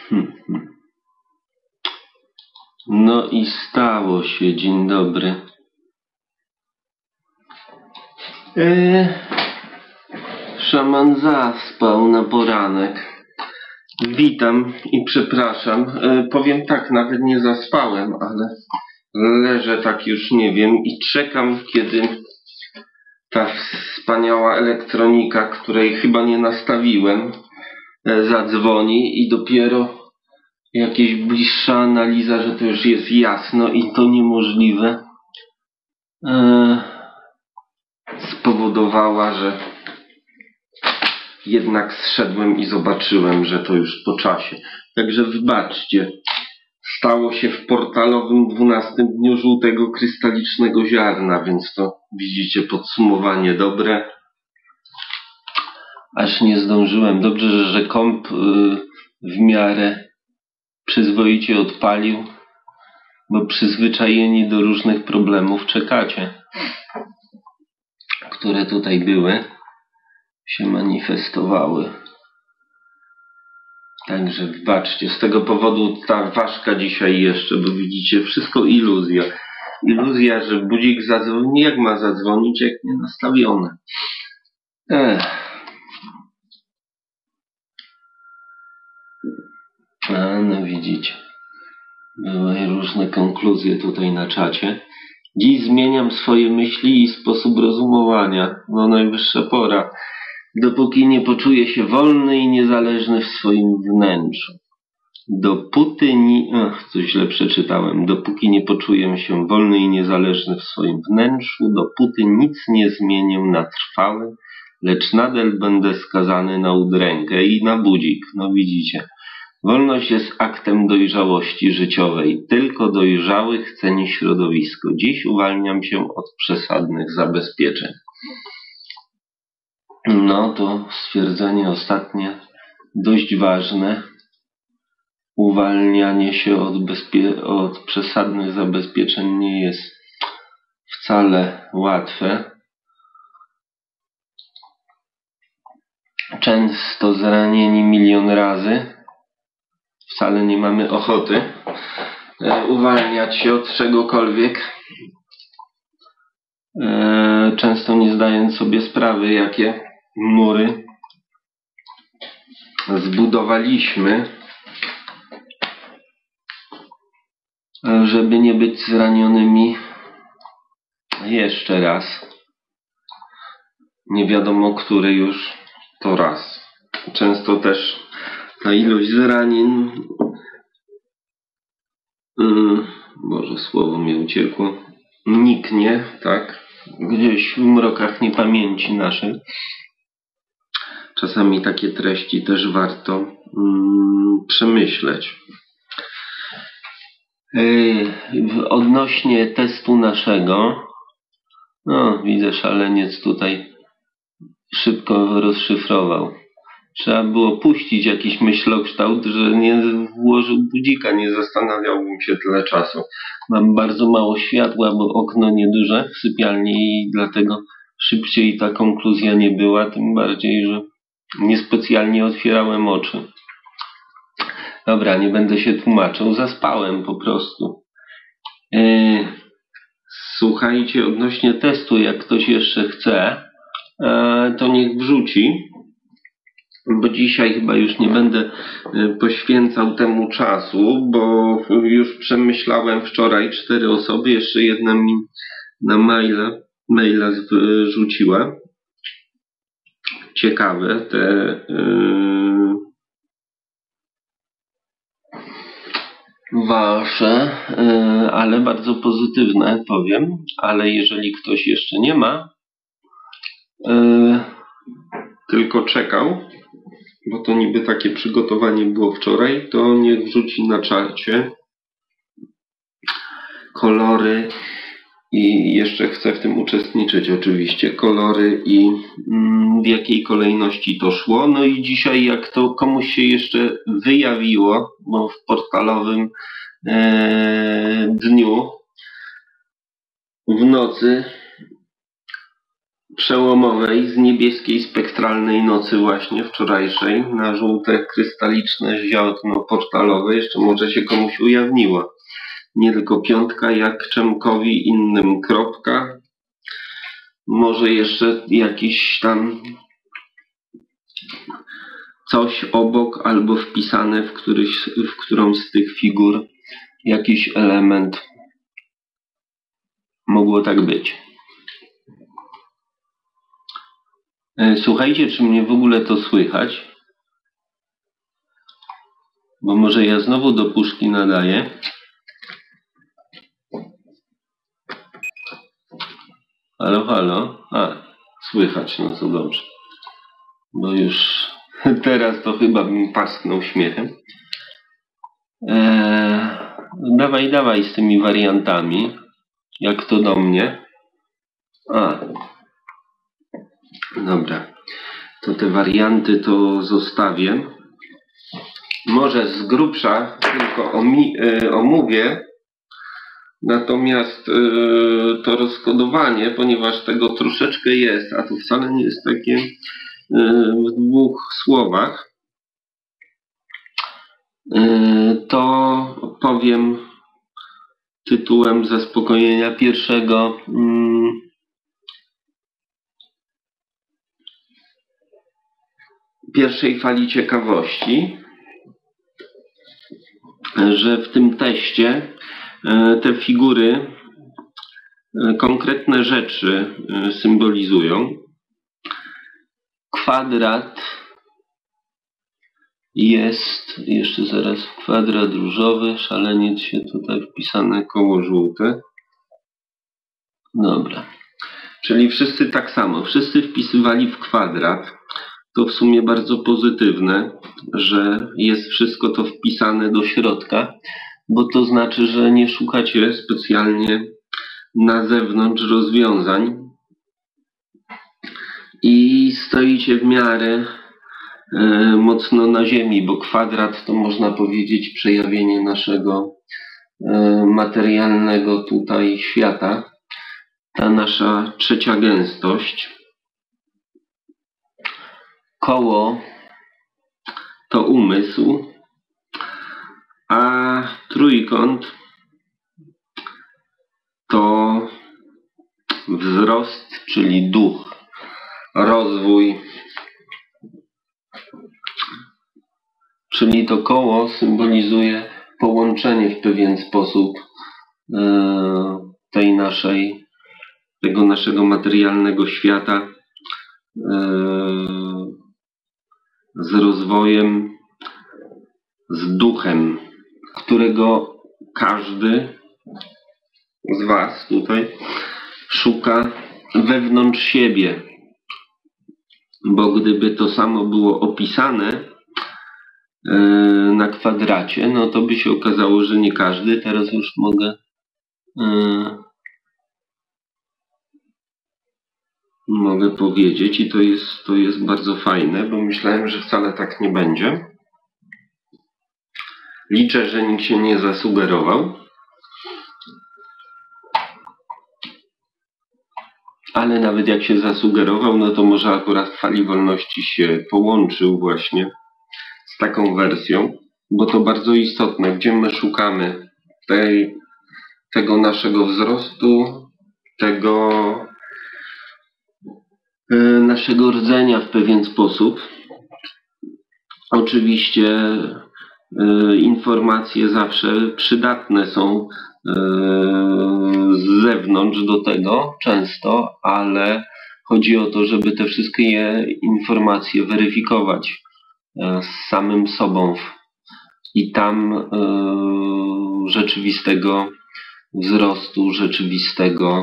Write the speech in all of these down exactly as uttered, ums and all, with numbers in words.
Hmm. No i stało się. Dzień dobry. Eee, szaman zaspał na poranek. Witam i przepraszam. Eee, powiem tak, nawet nie zaspałem, ale leżę tak już nie wiem i czekam, kiedy ta wspaniała elektronika, której chyba nie nastawiłem, e, zadzwoni i dopiero jakaś bliższa analiza, że to już jest jasno i to niemożliwe, e, spowodowała, że jednak zszedłem i zobaczyłem, że to już po czasie. Także wybaczcie. Stało się w portalowym dwunastym dniu żółtego krystalicznego ziarna, więc to widzicie podsumowanie dobre. Aż nie zdążyłem. Dobrze, że komp y, w miarę przyzwoicie odpalił, bo przyzwyczajeni do różnych problemów czekacie, które tutaj były, się manifestowały. Także wybaczcie, z tego powodu ta ważka dzisiaj jeszcze, bo widzicie, wszystko iluzja. Iluzja, że budzik zadzwoni, jak ma zadzwonić, jak nie nastawione. Ech. A no widzicie, były różne konkluzje tutaj na czacie. Dziś zmieniam swoje myśli i sposób rozumowania. No najwyższa pora. Dopóki nie poczuję się wolny i niezależny w swoim wnętrzu. Dopóty ni... Ach, coś źle przeczytałem. Dopóki nie poczuję się wolny i niezależny w swoim wnętrzu, dopóty nic nie zmienię na trwałe, lecz nadal będę skazany na udrękę i na budzik. No widzicie. Wolność jest aktem dojrzałości życiowej. Tylko dojrzałych ceni środowisko. Dziś uwalniam się od przesadnych zabezpieczeń. No to stwierdzenie ostatnie dość ważne. Uwalnianie się od, bezpie- od przesadnych zabezpieczeń nie jest wcale łatwe. Często zranieni milion razy wcale nie mamy ochoty e, uwalniać się od czegokolwiek. E, często nie zdając sobie sprawy, jakie mury zbudowaliśmy, żeby nie być zranionymi jeszcze raz. Nie wiadomo, który już to raz. Często też ta ilość zranień, yy, Boże, słowo mi uciekło, niknie, tak? Gdzieś w mrokach niepamięci naszej. Czasami takie treści też warto yy, przemyśleć. Yy, odnośnie testu naszego, no widzę, szaleniec tutaj szybko rozszyfrował. Trzeba było puścić jakiś myślokształt, że nie włożył budzika, nie zastanawiałbym się tyle czasu. Mam bardzo mało światła, bo okno nieduże w sypialni i dlatego szybciej ta konkluzja nie była, tym bardziej, że niespecjalnie otwierałem oczy. Dobra, nie będę się tłumaczył, zaspałem po prostu. Yy, słuchajcie, odnośnie testu, jak ktoś jeszcze chce, yy, to niech wrzuci, bo dzisiaj chyba już nie będę yy, poświęcał temu czasu, bo już przemyślałem wczoraj cztery osoby, jeszcze jedna mi na maila, maila wrzuciła. Ciekawe te... Yy, wasze, yy, ale bardzo pozytywne, powiem, ale jeżeli ktoś jeszcze nie ma, yy, tylko czekał, bo to niby takie przygotowanie było wczoraj, to niech wrzuci na czacie kolory i jeszcze chcę w tym uczestniczyć oczywiście, kolory i mm, w jakiej kolejności to szło. No i dzisiaj, jak to komuś się jeszcze wyjawiło, bo w portalowym e, dniu w nocy przełomowej z niebieskiej spektralnej nocy właśnie wczorajszej na żółte krystaliczne ziarno portalowe jeszcze może się komuś ujawniło. Nie tylko piątka, jak Czemkowi innym kropka. Może jeszcze jakiś tam coś obok albo wpisane w, któryś, w którąś z tych figur jakiś element. Mogło tak być. Słuchajcie, czy mnie w ogóle to słychać? Bo może ja znowu do puszki nadaję. Halo, halo. A, słychać, no to dobrze. Bo już teraz to chyba bym pasknął śmiechem. Eee, dawaj, dawaj z tymi wariantami. Jak to do mnie? A, dobra. To te warianty to zostawię. Może z grubsza tylko omi y, omówię. Natomiast y, to rozkodowanie, ponieważ tego troszeczkę jest, a to wcale nie jest takie y, w dwóch słowach, y, to powiem tytułem zaspokojenia pierwszego y, pierwszej fali ciekawości, że w tym teście te figury konkretne rzeczy symbolizują. Kwadrat jest, jeszcze zaraz, kwadrat różowy, szaleniec się tutaj wpisane koło żółte. Dobra. Czyli wszyscy tak samo, wszyscy wpisywali w kwadrat. To w sumie bardzo pozytywne, że jest wszystko to wpisane do środka, bo to znaczy, że nie szukacie specjalnie na zewnątrz rozwiązań i stoicie w miarę e, mocno na ziemi, bo kwadrat to można powiedzieć przejawienie naszego e, materialnego tutaj świata, ta nasza trzecia gęstość. Koło to umysł, a trójkąt to wzrost, czyli duch, rozwój. Czyli to koło symbolizuje połączenie w pewien sposób e, tej naszej, tego naszego materialnego świata e, z rozwojem, z duchem, którego każdy z Was tutaj szuka wewnątrz siebie. Bo gdyby to samo było opisane e, na kwadracie, no to by się okazało, że nie każdy. Teraz już mogę e, mogę powiedzieć i to jest, to jest bardzo fajne, bo myślałem, że wcale tak nie będzie. Liczę, że nikt się nie zasugerował. Ale nawet jak się zasugerował, no to może akurat w fali wolności się połączył właśnie z taką wersją, bo to bardzo istotne, gdzie my szukamy tej, tego naszego wzrostu, tego y, naszego rdzenia w pewien sposób. Oczywiście y, informacje zawsze przydatne są z zewnątrz do tego często, ale chodzi o to, żeby te wszystkie informacje weryfikować z samym sobą i tam rzeczywistego wzrostu, rzeczywistego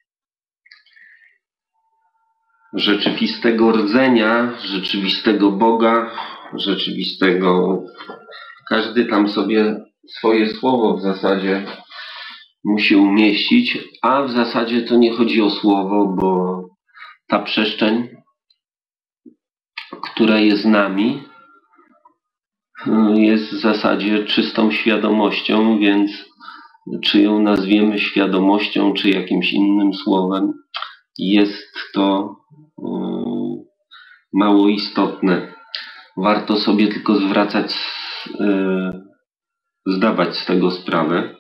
rzeczywistego rdzenia, rzeczywistego Boga, rzeczywistego, każdy tam sobie swoje słowo w zasadzie musi umieścić, a w zasadzie to nie chodzi o słowo, bo ta przestrzeń, która jest nami, jest w zasadzie czystą świadomością, więc czy ją nazwiemy świadomością, czy jakimś innym słowem, jest to yy, mało istotne. Warto sobie tylko zwracać, yy, zdawać z tego sprawę,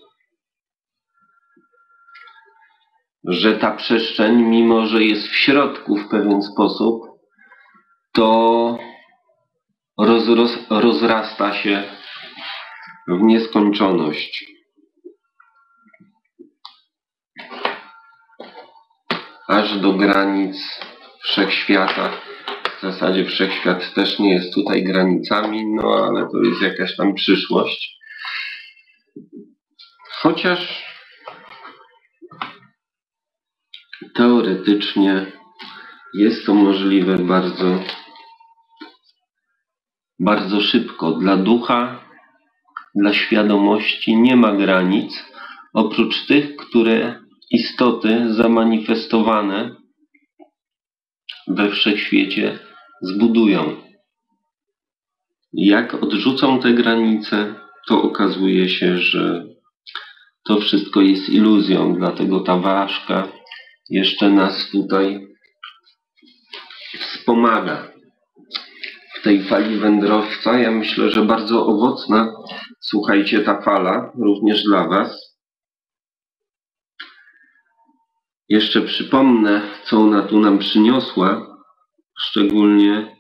że ta przestrzeń, mimo że jest w środku w pewien sposób, to roz, roz, rozrasta się w nieskończoność. Aż do granic wszechświata. W zasadzie wszechświat też nie jest tutaj granicami, no ale to jest jakaś tam przyszłość. Chociaż teoretycznie jest to możliwe bardzo, bardzo szybko. Dla ducha, dla świadomości nie ma granic, oprócz tych, które istoty zamanifestowane we wszechświecie zbudują. Jak odrzucą te granice, to okazuje się, że to wszystko jest iluzją, dlatego ta ważka jeszcze nas tutaj wspomaga. W tej fali wędrowca, ja myślę, że bardzo owocna, słuchajcie, ta fala, również dla Was. Jeszcze przypomnę, co ona tu nam przyniosła, szczególnie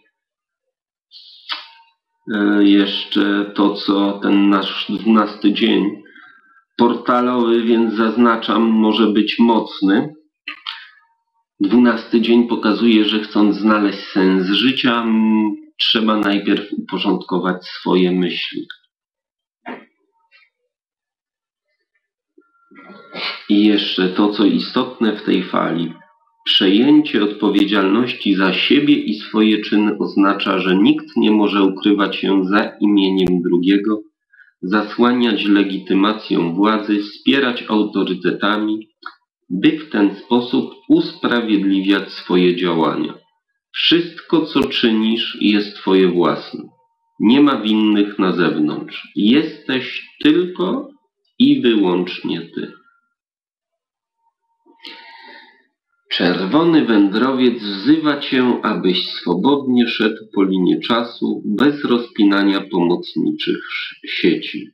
jeszcze to, co ten nasz dwunasty dzień portalowy, więc zaznaczam, może być mocny. Dwunasty dzień pokazuje, że chcąc znaleźć sens życia, trzeba najpierw uporządkować swoje myśli. I jeszcze to, co istotne w tej fali. Przejęcie odpowiedzialności za siebie i swoje czyny oznacza, że nikt nie może ukrywać się za imieniem drugiego, zasłaniać legitymacją władzy, wspierać autorytetami, by w ten sposób usprawiedliwiać swoje działania. Wszystko, co czynisz, jest twoje własne. Nie ma winnych na zewnątrz. Jesteś tylko i wyłącznie ty. Czerwony wędrowiec wzywa cię, abyś swobodnie szedł po linie czasu, bez rozpinania pomocniczych sieci.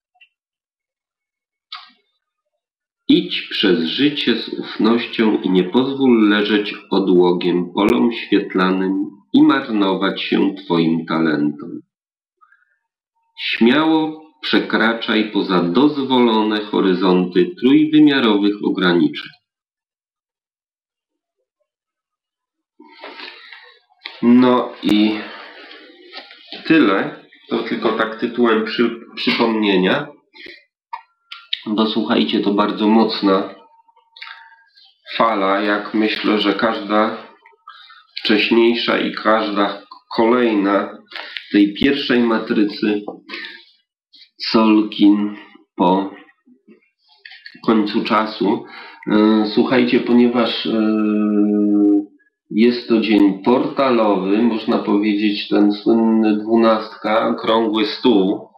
Idź przez życie z ufnością i nie pozwól leżeć odłogiem polom świetlanym i marnować się twoim talentom. Śmiało przekraczaj poza dozwolone horyzonty trójwymiarowych ograniczeń. No i tyle. To tylko tak tytułem przy, przypomnienia. Bo słuchajcie, to bardzo mocna fala, jak myślę, że każda wcześniejsza i każda kolejna tej pierwszej matrycy Solkin po końcu czasu. Słuchajcie, ponieważ jest to dzień portalowy, można powiedzieć ten słynny dwunastka, okrągły stół.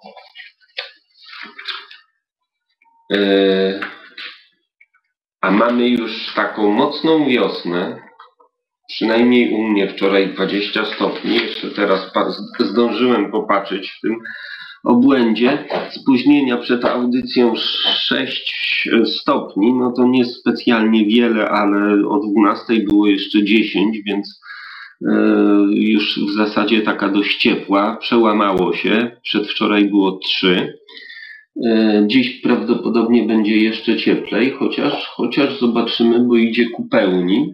A mamy już taką mocną wiosnę, przynajmniej u mnie wczoraj dwadzieścia stopni, jeszcze teraz zdążyłem popatrzeć w tym obłędzie, spóźnienia przed audycją sześć stopni, no to nie specjalnie wiele, ale o dwunastej było jeszcze dziesięć, więc już w zasadzie taka dość ciepła, przełamało się, przedwczoraj było trzy. Dziś prawdopodobnie będzie jeszcze cieplej, chociaż, chociaż zobaczymy, bo idzie ku pełni.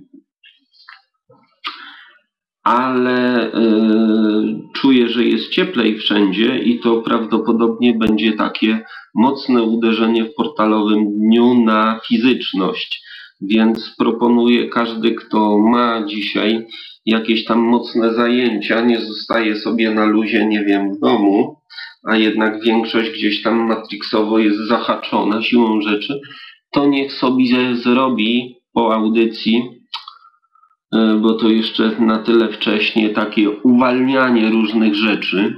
Ale yy, czuję, że jest cieplej wszędzie i to prawdopodobnie będzie takie mocne uderzenie w portalowym dniu na fizyczność. Więc proponuję, każdy, kto ma dzisiaj jakieś tam mocne zajęcia, nie zostaje sobie na luzie, nie wiem, w domu, a jednak większość gdzieś tam matrixowo jest zahaczona siłą rzeczy, to niech sobie zrobi po audycji, bo to jeszcze na tyle wcześnie, takie uwalnianie różnych rzeczy,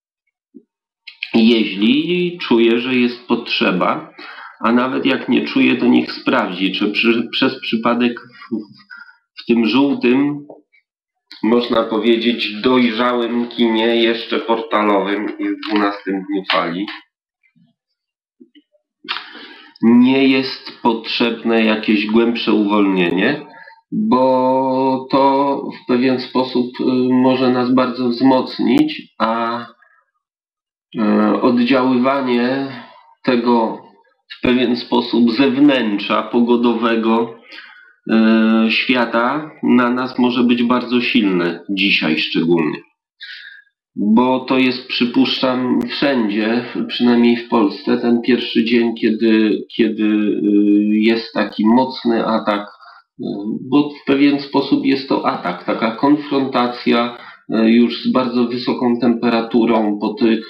jeśli czuje, że jest potrzeba, a nawet jak nie czuje, to niech sprawdzi, czy przy, przez przypadek w, w tym żółtym, można powiedzieć, dojrzałym kinie, jeszcze portalowym i w dwunastym dniu fali, nie jest potrzebne jakieś głębsze uwolnienie, bo to w pewien sposób może nas bardzo wzmocnić, a oddziaływanie tego w pewien sposób zewnętrza, pogodowego świata na nas może być bardzo silne, dzisiaj szczególnie. Bo to jest, przypuszczam, wszędzie, przynajmniej w Polsce, ten pierwszy dzień, kiedy, kiedy jest taki mocny atak, bo w pewien sposób jest to atak, taka konfrontacja już z bardzo wysoką temperaturą po tych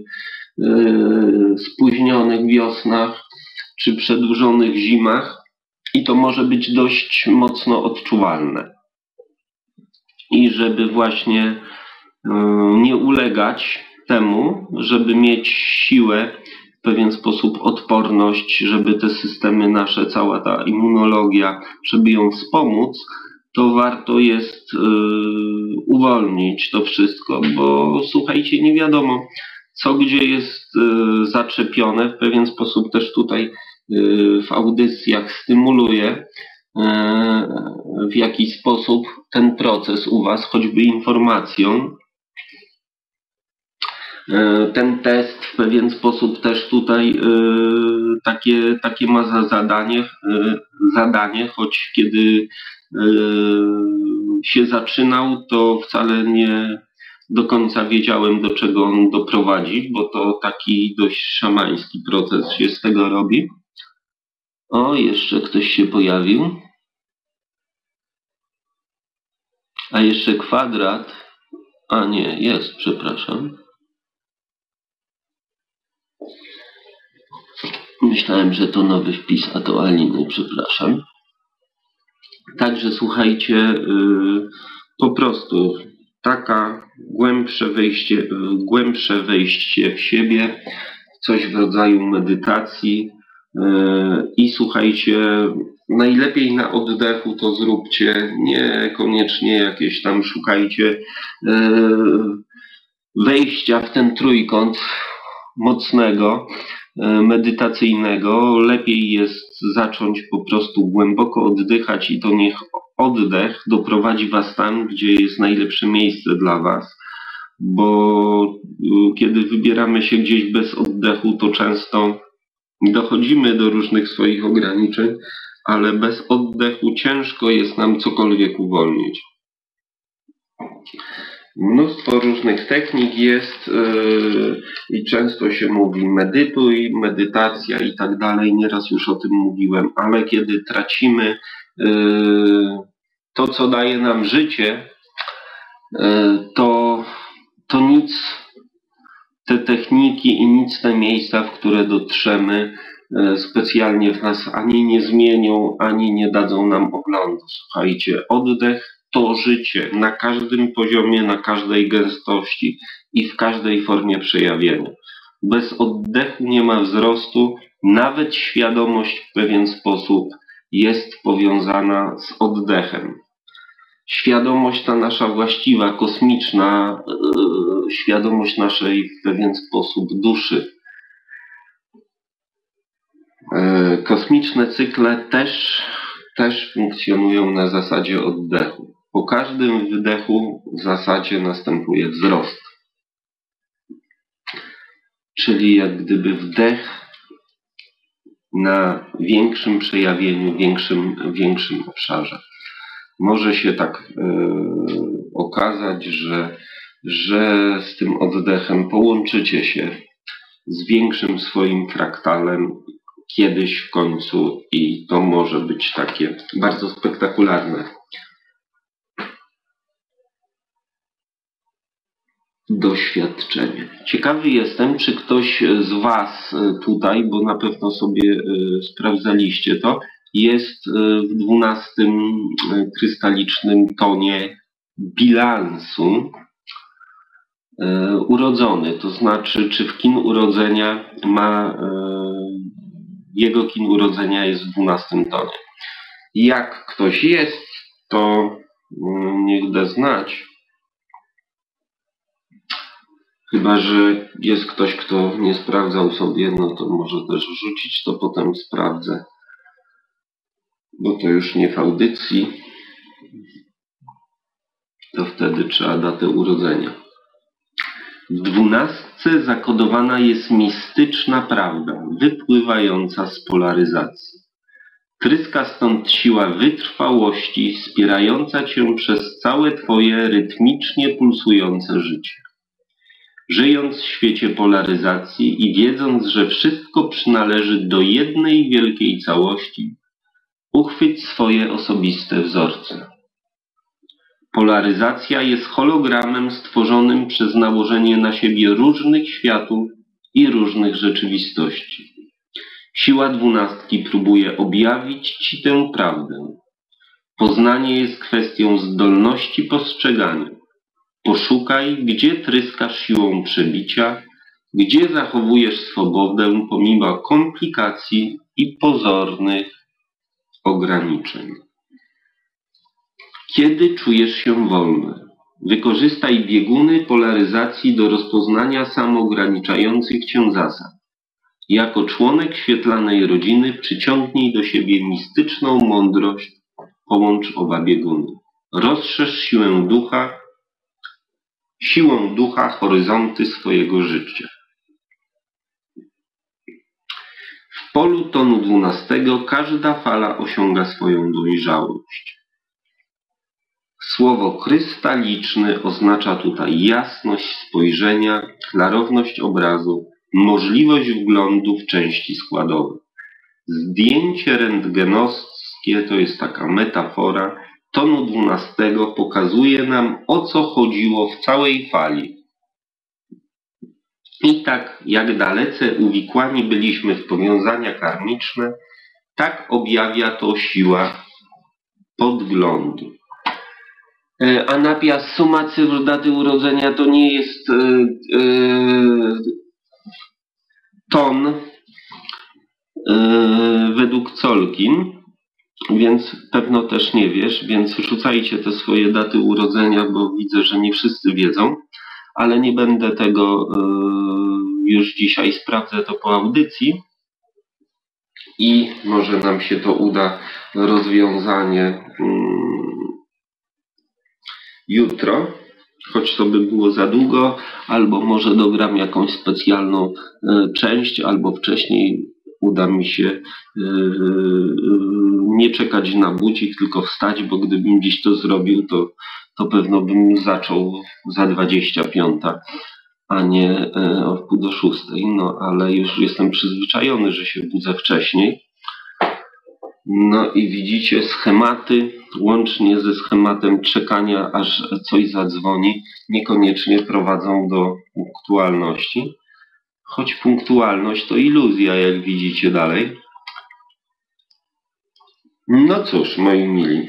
spóźnionych wiosnach czy przedłużonych zimach i to może być dość mocno odczuwalne. I żeby właśnie nie ulegać temu, żeby mieć siłę, w pewien sposób odporność, żeby te systemy nasze, cała ta immunologia, żeby ją wspomóc, to warto jest yy, uwolnić to wszystko, bo słuchajcie, nie wiadomo, co gdzie jest yy, zaczepione. W pewien sposób też tutaj yy, w audycjach stymuluję yy, w jakiś sposób ten proces u was, choćby informacją. Ten test w pewien sposób też tutaj y, takie, takie ma za zadanie, y, zadanie, choć kiedy y, się zaczynał, to wcale nie do końca wiedziałem, do czego on doprowadzi, bo to taki dość szamański proces się z tego robi. O, jeszcze ktoś się pojawił. A jeszcze kwadrat. A nie, jest, przepraszam. Myślałem, że to nowy wpis, a to Aliny, przepraszam. Także słuchajcie, yy, po prostu taka głębsze wejście, yy, głębsze wejście w siebie, coś w rodzaju medytacji yy, i słuchajcie, najlepiej na oddechu to zróbcie, niekoniecznie jakieś tam szukajcie yy, wejścia w ten trójkąt mocnego, medytacyjnego. Lepiej jest zacząć po prostu głęboko oddychać i to niech oddech doprowadzi was tam, gdzie jest najlepsze miejsce dla was, bo kiedy wybieramy się gdzieś bez oddechu, to często dochodzimy do różnych swoich ograniczeń, ale bez oddechu ciężko jest nam cokolwiek uwolnić. Mnóstwo różnych technik jest yy, i często się mówi medytuj, medytacja i tak dalej. Nieraz już o tym mówiłem, ale kiedy tracimy yy, to, co daje nam życie, yy, to, to nic te techniki i nic te miejsca, w które dotrzemy, yy, specjalnie w nas ani nie zmienią, ani nie dadzą nam oglądu. Słuchajcie, oddech to życie na każdym poziomie, na każdej gęstości i w każdej formie przejawienia. Bez oddechu nie ma wzrostu, nawet świadomość w pewien sposób jest powiązana z oddechem. Świadomość ta nasza właściwa, kosmiczna, yy, świadomość naszej w pewien sposób duszy. Yy, kosmiczne cykle też, też funkcjonują na zasadzie oddechu. Po każdym wydechu w zasadzie następuje wzrost. Czyli jak gdyby wdech na większym przejawieniu, większym, większym obszarze. Może się tak yy, okazać, że, że z tym oddechem połączycie się z większym swoim fraktalem kiedyś w końcu i to może być takie bardzo spektakularne doświadczenie. Ciekawy jestem, czy ktoś z was tutaj, bo na pewno sobie sprawdzaliście to, jest w dwunastym krystalicznym tonie bilansu urodzony. To znaczy, czy w kin urodzenia ma, jego kin urodzenia jest w dwunastym tonie. Jak ktoś jest, to niech da znać. Chyba że jest ktoś, kto nie sprawdzał sobie, no to może też wrzucić, to potem sprawdzę. Bo to już nie w audycji. To wtedy trzeba datę urodzenia. W dwunastce zakodowana jest mistyczna prawda, wypływająca z polaryzacji. Tryska stąd siła wytrwałości, wspierająca cię przez całe twoje rytmicznie pulsujące życie. Żyjąc w świecie polaryzacji i wiedząc, że wszystko przynależy do jednej wielkiej całości, uchwyć swoje osobiste wzorce. Polaryzacja jest hologramem stworzonym przez nałożenie na siebie różnych światów i różnych rzeczywistości. Siła dwunastki próbuje objawić ci tę prawdę. Poznanie jest kwestią zdolności postrzegania. Poszukaj, gdzie tryskasz siłą przebicia, gdzie zachowujesz swobodę pomimo komplikacji i pozornych ograniczeń. Kiedy czujesz się wolny? Wykorzystaj bieguny polaryzacji do rozpoznania samoograniczających cię zasad. Jako członek świetlanej rodziny przyciągnij do siebie mistyczną mądrość, połącz oba bieguny. Rozszerz siłę ducha, siłą ducha horyzonty swojego życia. W polu tonu dwunastego każda fala osiąga swoją dojrzałość. Słowo krystaliczny oznacza tutaj jasność spojrzenia, klarowność obrazu, możliwość wglądu w części składowe. Zdjęcie rentgenowskie, to jest taka metafora, tonu dwunastego pokazuje nam, o co chodziło w całej fali. I tak jak dalece uwikłani byliśmy w powiązania karmiczne, tak objawia to siła podglądu. A napias suma cyfr daty urodzenia to nie jest yy, yy, ton yy, według Colkin, więc pewno też nie wiesz, więc rzucajcie te swoje daty urodzenia, bo widzę, że nie wszyscy wiedzą, ale nie będę tego yy, już dzisiaj, sprawdzę to po audycji i może nam się to uda rozwiązanie yy, jutro, choć to by było za długo, albo może dogram jakąś specjalną e, część, albo wcześniej uda mi się e, e, nie czekać na budzik, tylko wstać, bo gdybym dziś to zrobił, to, to pewno bym zaczął za dwadzieścia piąta, a nie e, o wpół do szóstej. No, ale już jestem przyzwyczajony, że się budzę wcześniej. No i widzicie schematy, łącznie ze schematem czekania, aż coś zadzwoni, niekoniecznie prowadzą do punktualności. Choć punktualność to iluzja, jak widzicie dalej. No cóż, moi mili.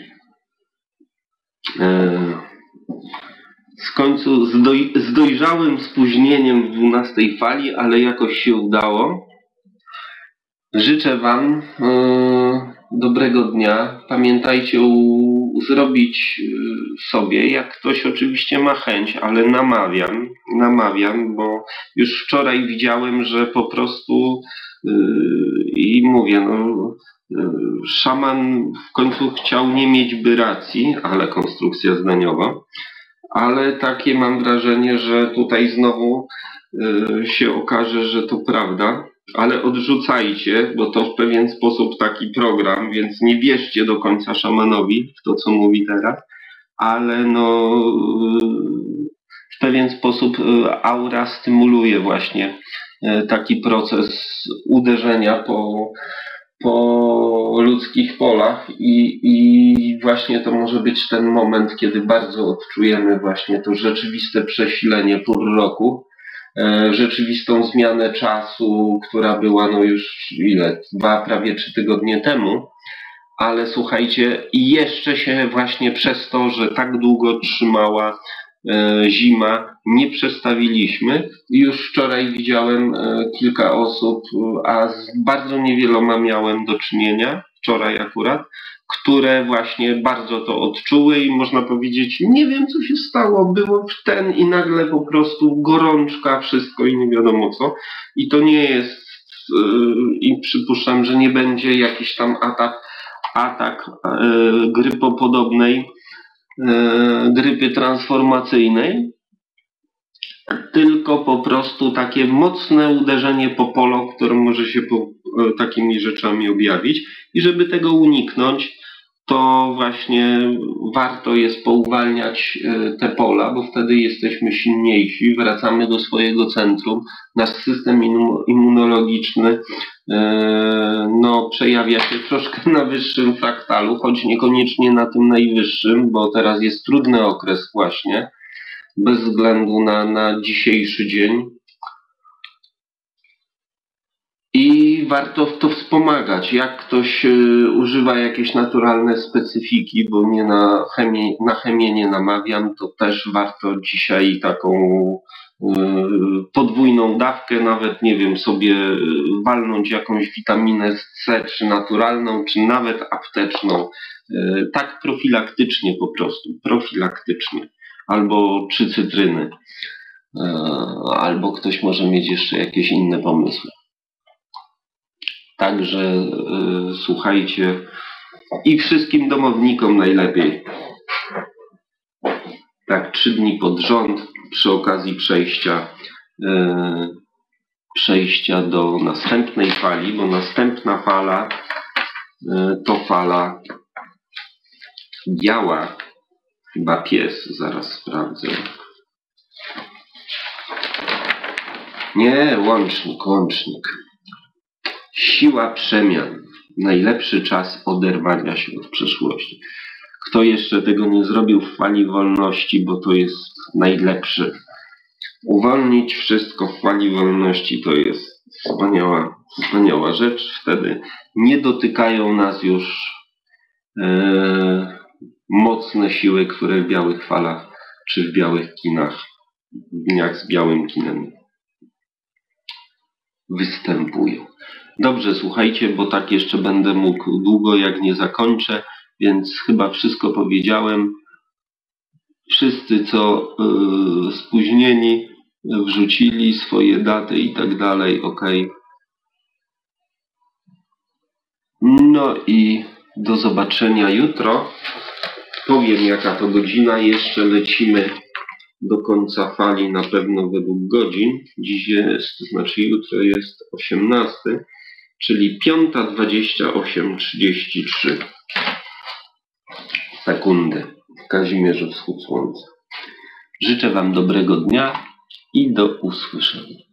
W końcu z, doj z dojrzałym spóźnieniem w dwunastej fali, ale jakoś się udało. Życzę Wam yy, dobrego dnia. Pamiętajcie u, zrobić sobie, jak ktoś oczywiście ma chęć, ale namawiam, namawiam, bo już wczoraj widziałem, że po prostu yy, i mówię, no yy, szaman w końcu chciał nie mieć by racji, ale konstrukcja zdaniowa, ale takie mam wrażenie, że tutaj znowu yy, się okaże, że to prawda. Ale odrzucajcie, bo to w pewien sposób taki program, więc nie wierzcie do końca szamanowi w to, co mówi teraz, ale no w pewien sposób aura stymuluje właśnie taki proces uderzenia po, po ludzkich polach i, i właśnie to może być ten moment, kiedy bardzo odczujemy właśnie to rzeczywiste przesilenie pór roku, rzeczywistą zmianę czasu, która była no już ile, dwa, prawie trzy tygodnie temu, ale słuchajcie, i jeszcze się właśnie przez to, że tak długo trzymała e, zima, nie przestawiliśmy. Już wczoraj widziałem e, kilka osób, a z bardzo niewieloma miałem do czynienia, wczoraj akurat, które właśnie bardzo to odczuły i można powiedzieć, nie wiem co się stało, było w ten i nagle po prostu gorączka, wszystko i nie wiadomo co. I to nie jest, yy, i przypuszczam, że nie będzie jakiś tam atak, atak yy, grypopodobnej, yy, grypy transformacyjnej, tylko po prostu takie mocne uderzenie po polo, które może się po, yy, takimi rzeczami objawić. I żeby tego uniknąć, to właśnie warto jest pouwalniać te pola, bo wtedy jesteśmy silniejsi, wracamy do swojego centrum. Nasz system immunologiczny no, przejawia się troszkę na wyższym fraktalu, choć niekoniecznie na tym najwyższym, bo teraz jest trudny okres właśnie, bez względu na, na dzisiejszy dzień. I warto w to wspomagać. Jak ktoś y, używa jakieś naturalne specyfiki, bo nie na chemię, na chemię nie namawiam, to też warto dzisiaj taką y, podwójną dawkę, nawet nie wiem, sobie walnąć jakąś witaminę C, czy naturalną, czy nawet apteczną. Y, tak profilaktycznie po prostu, profilaktycznie. Albo trzy cytryny. Y, albo ktoś może mieć jeszcze jakieś inne pomysły. Także y, słuchajcie, i wszystkim domownikom najlepiej. Tak, trzy dni pod rząd przy okazji przejścia, y, przejścia do następnej fali, bo następna fala y, to fala biała, chyba pies, zaraz sprawdzę. Nie, łącznik, łącznik. Siła przemian. Najlepszy czas oderwania się od przeszłości. Kto jeszcze tego nie zrobił w fali wolności, bo to jest najlepszy. Uwolnić wszystko w fali wolności to jest wspaniała, wspaniała rzecz. Wtedy nie dotykają nas już e, mocne siły, które w białych falach czy w białych kinach, w dniach z białym kinem występują. Dobrze, słuchajcie, bo tak jeszcze będę mógł długo, jak nie zakończę, więc chyba wszystko powiedziałem. Wszyscy, co yy, spóźnieni, wrzucili swoje daty i tak dalej, ok. No i do zobaczenia jutro. Powiem, jaka to godzina. Jeszcze lecimy do końca fali, na pewno według godzin. Dziś jest, to znaczy jutro jest osiemnasty. Czyli piąta dwadzieścia osiem trzydzieści trzy sekundy w Kazimierzu Wschód Słońca. Życzę Wam dobrego dnia i do usłyszenia.